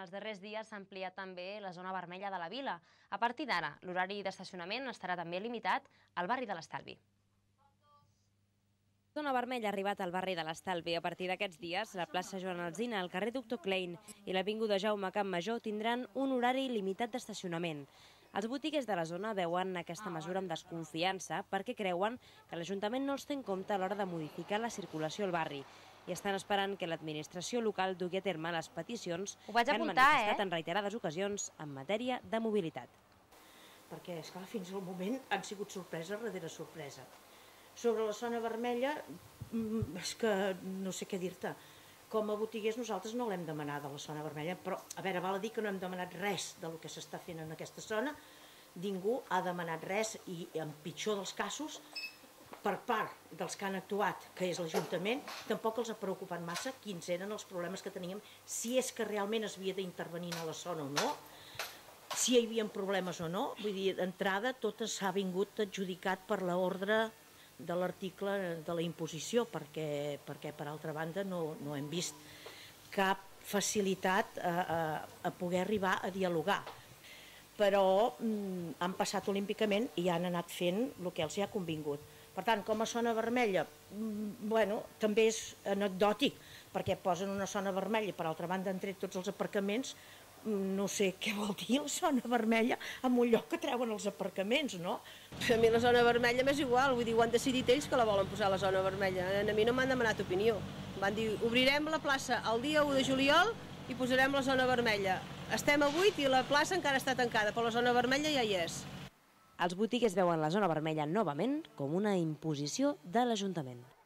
els darrers dies s'ha ampliat també la zona vermella de la vila. A partir d'ara, l'horari d'estacionament estarà també limitat al barri de l'Estalvi. La zona vermella ha arribat al barri de l'Estalvi. A partir d'aquests dies, la plaça Joan Alsina, el carrer Doctor Klein i l'avinguda Jaume Campmajor tindran un horari limitat d'estacionament. Els botiguers de la zona veuen aquesta mesura amb desconfiança perquè creuen que l'Ajuntament no els té en compte a l'hora de modificar la circulació al barri i estan esperant que l'administració local dugui a terme les peticions que han manifestat en reiterades ocasions en matèria de mobilitat. Perquè, esclar, fins al moment han sigut sorpresa rere sorpresa. Sobre la zona vermella, és que no sé què dir-te. Com a botiguers nosaltres no l'hem demanat a la zona vermella, però a veure, val a dir que no hem demanat res del que s'està fent en aquesta zona. Ningú ha demanat res i, en pitjor dels casos, per part dels que han actuat, que és l'Ajuntament, tampoc els ha preocupat massa quins eren els problemes que teníem, si és que realment es havia d'intervenir a la zona o no, si hi havia problemes o no. Vull dir, d'entrada tot s'ha vingut adjudicat per l'ordre de l'article de la imposició, perquè per altra banda no hem vist cap facilitat a poder arribar a dialogar. Però han passat olímpicament i han anat fent el que els hi ha convingut. Per tant, com a zona vermella, també és anecdòtic, perquè posen una zona vermella i per altra banda han tret tots els aparcaments. No sé què vol dir la zona vermella en un lloc que treuen els aparcaments, no? A mi la zona vermella m'és igual, vull dir, ho han decidit ells que la volen posar a la zona vermella. A mi no m'han demanat opinió. Van dir, obrirem la plaça el dia 1 de juliol i posarem la zona vermella. Estem a 8 i la plaça encara està tancada, però la zona vermella ja hi és. Els botiguers veuen la zona vermella novament com una imposició de l'Ajuntament.